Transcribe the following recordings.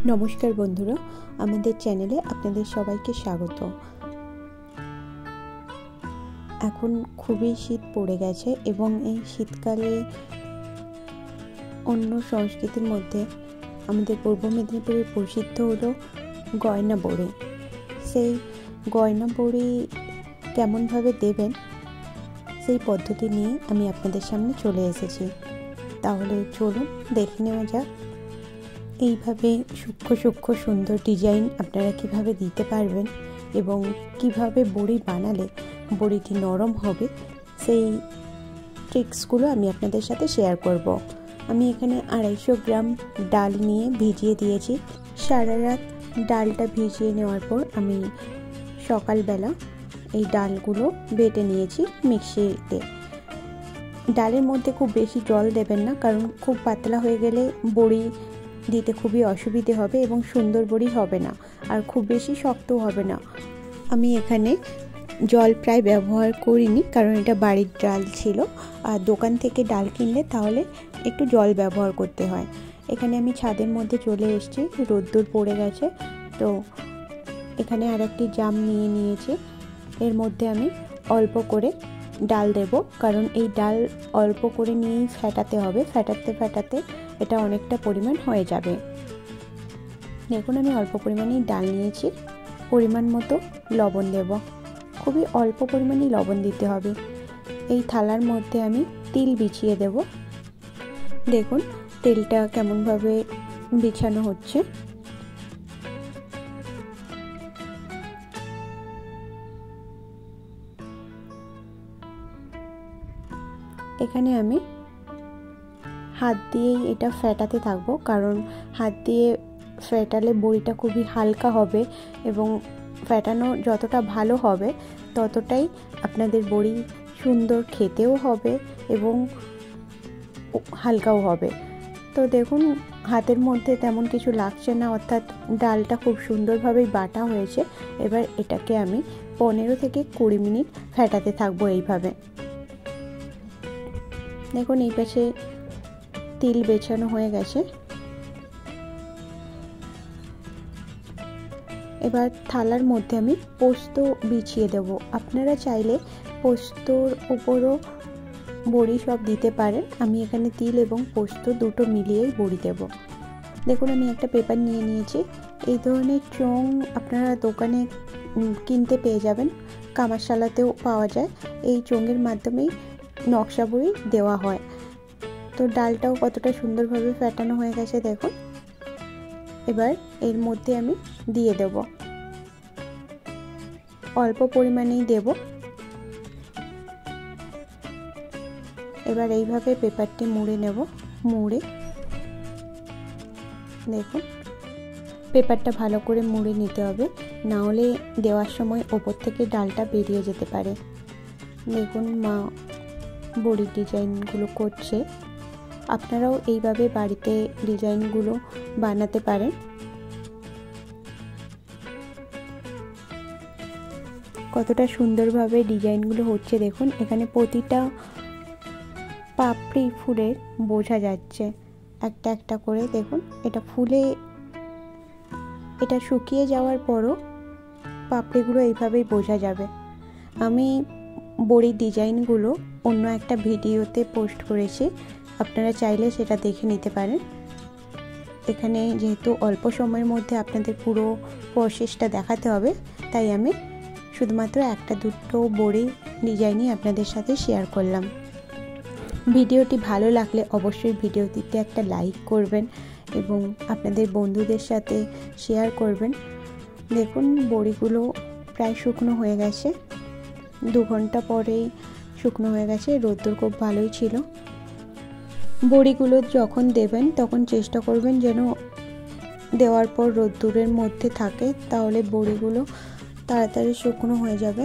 নমস্কার বন্ধুরা, আমাদের চ্যানেলে আপনাদের সবাইকে স্বাগত। এখন খুবই শীত পড়ে গেছে এবং এই শীতকালে অন্য সংস্কৃতির মধ্যে আমাদের পূর্ব মেদিনীপুরে প্রসিদ্ধ হলো গয়না বড়ি। সেই গয়না বড়ি কেমনভাবে দেবেন সেই পদ্ধতি নিয়ে আমি আপনাদের সামনে চলে এসেছি। তাহলে চলুন দেখে নেওয়া যাক এইভাবে সূক্ষ্ম সূক্ষ্ম সুন্দর ডিজাইন আপনারা কিভাবে দিতে পারবেন এবং কিভাবে বড়ি বানালে বড়িটি নরম হবে সেই ট্রিক্সগুলো আমি আপনাদের সাথে শেয়ার করব। আমি এখানে 250 গ্রাম ডাল নিয়ে ভিজিয়ে দিয়েছি। সারা রাত ডালটা ভিজিয়ে নেওয়ার পর আমি সকালবেলা এই ডালগুলো বেটে নিয়েছি মিক্সিতে। ডালের মধ্যে খুব বেশি জল দেবেন না, কারণ খুব পাতলা হয়ে গেলে বড়ি দিতে খুবই অসুবিধে হবে এবং সুন্দর বড়ি হবে না, আর খুব বেশি শক্তও হবে না। আমি এখানে জল প্রায় ব্যবহার করিনি, কারণ এটা বাড়ির ডাল ছিল, আর দোকান থেকে ডাল কিনলে তাহলে একটু জল ব্যবহার করতে হয়। এখানে আমি ছাদের মধ্যে চলে এসেছি, রোদ্দুর পড়ে গেছে, তো এখানে আর একটি জাম নিয়ে নিয়েছি। এর মধ্যে আমি অল্প করে ডাল দেব, কারণ এই ডাল অল্প করে নিয়েই ফেটাতে হবে। ফেটাতে এটা অনেকটা পরিমাণ হয়ে যাবে। দেখুন আমি অল্প পরিমাণেই ডাল নিয়েছি। পরিমাণ মতো লবণ দেব, খুবই অল্প পরিমাণেই লবণ দিতে হবে। এই থালার মধ্যে আমি তিল বিছিয়ে দেব। দেখুন তেলটা কেমনভাবে বিছানো হচ্ছে। এখানে আমি হাত দিয়েই এটা ফেটাতে থাকবো, কারণ হাত দিয়ে ফেটালে বড়িটা খুবই হালকা হবে এবং ফেটানো যতটা ভালো হবে ততটাই আপনাদের বড়ি সুন্দর খেতেও হবে এবং হালকাও হবে। তো দেখুন হাতের মধ্যে তেমন কিছু লাগছে না, অর্থাৎ ডালটা খুব সুন্দরভাবেই বাটা হয়েছে। এবার এটাকে আমি 15 থেকে 20 মিনিট ফেটাতে থাকবো এইভাবে। দেখুন এই পাশে তিল বেছানো হয়ে গেছে। এবার থালার মধ্যে আমি পোস্ত বিছিয়ে দেব। আপনারা চাইলে পোস্তর উপরও বড়ি সব দিতে পারেন। আমি এখানে তিল এবং পোস্ত দুটো মিলিয়েই বড়ি দেব। দেখুন আমি একটা পেপার নিয়ে নিয়েছি। এই ধরনের চোঙ আপনারা দোকানে কিনতে পেয়ে যাবেন, কামারশালাতেও পাওয়া যায়। এই চোঙের মাধ্যমেই নকশা বড়ি দেওয়া হয়। তো ডালটাও কতটা সুন্দরভাবে ফেটানো হয়ে গেছে দেখুন। এবার এর মধ্যে আমি দিয়ে দেব, অল্প পরিমাণেই দেব। এবার এইভাবে পেপারটি মুড়ে নেব। মুড়ে দেখুন পেপারটা ভালো করে মুড়ে নিতে হবে, না হলে দেওয়ার সময় ওপর থেকে ডালটা বেরিয়ে যেতে পারে। দেখুন মা বড়ির ডিজাইনগুলো করছে। আপনারাও এইভাবে বাড়িতে ডিজাইনগুলো বানাতে পারেন। কতটা সুন্দরভাবে ডিজাইনগুলো হচ্ছে দেখুন। এখানে প্রতিটা পাপড়ি ফুলের বোঝা যাচ্ছে একটা একটা করে। দেখুন এটা ফুলে এটা শুকিয়ে যাওয়ার পরও পাপড়িগুলো এইভাবেই বোঝা যাবে। আমি বড়ির ডিজাইনগুলো অন্য একটা ভিডিওতে পোস্ট করেছি, আপনারা চাইলে সেটা দেখে নিতে পারেন। এখানে যেহেতু অল্প সময়ের মধ্যে আপনাদের পুরো প্রসেসটা দেখাতে হবে, তাই আমি শুধুমাত্র একটা দুটো বড়ি ডিজাইনই আপনাদের সাথে শেয়ার করলাম। ভিডিওটি ভালো লাগলে অবশ্যই ভিডিওটিতে একটা লাইক করবেন এবং আপনাদের বন্ধুদের সাথে শেয়ার করবেন। দেখুন বড়িগুলো প্রায় শুকনো হয়ে গেছে, 2 ঘন্টা পরেই শুকনো হয়ে গেছে। রোদ্দুর খুব ভালোই ছিল। বড়িগুলো যখন দেবেন তখন চেষ্টা করবেন যেন দেওয়ার পর রোদ্দুরের মধ্যে থাকে, তাহলে বড়িগুলো তাড়াতাড়ি শুকনো হয়ে যাবে।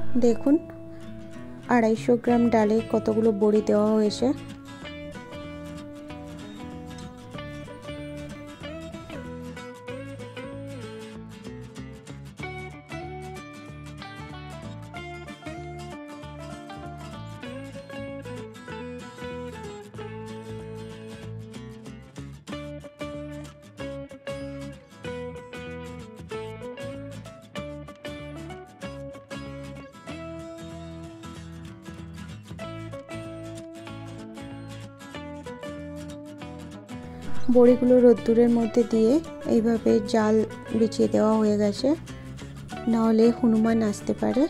দেখুন 250 গ্রাম ডালে কতগুলো বড়ি দেওয়া হয়েছে। বড়িগুলো রোদ্দুরের মধ্যে দিয়ে এইভাবে জাল বিছিয়ে দেওয়া হয়ে গেছে, নাহলে হনুমান আসতে পারে।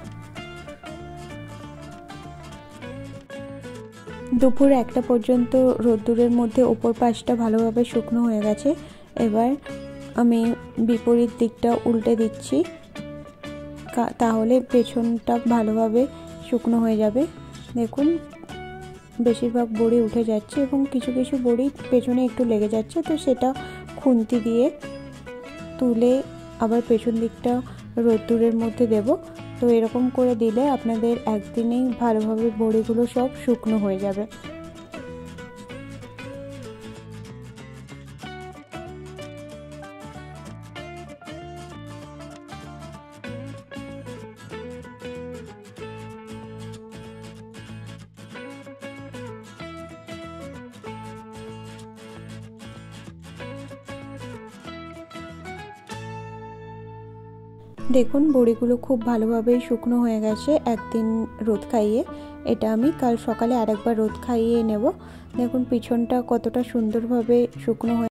দুপুর 1টা পর্যন্ত রোদ্দুরের মধ্যে ওপর পাশটা ভালোভাবে শুকনো হয়ে গেছে। এবার আমি বিপরীত দিকটা উল্টে দিচ্ছি, তাহলে পেছনটা ভালোভাবে শুকনো হয়ে যাবে। দেখুন বেশিরভাগ বড়ি উঠে যাচ্ছে এবং কিছু কিছু বড়ি পেছনে একটু লেগে যাচ্ছে, তো সেটা খুন্তি দিয়ে তুলে আবার পেছন দিকটা রোদ্দুরের মধ্যে দেব। তো এরকম করে দিলে আপনাদের একদিনেই ভালোভাবে বড়িগুলো সব শুকনো হয়ে যাবে। দেখুন বড়িগুলো খুব ভালোভাবেই শুকনো হয়ে গেছে একদিন রোদ খাইয়ে। এটা আমি কাল সকালে আরেকবার রোদ খাইয়ে নেব। দেখুন পিছনটা কতটা সুন্দরভাবে শুকনো হয়ে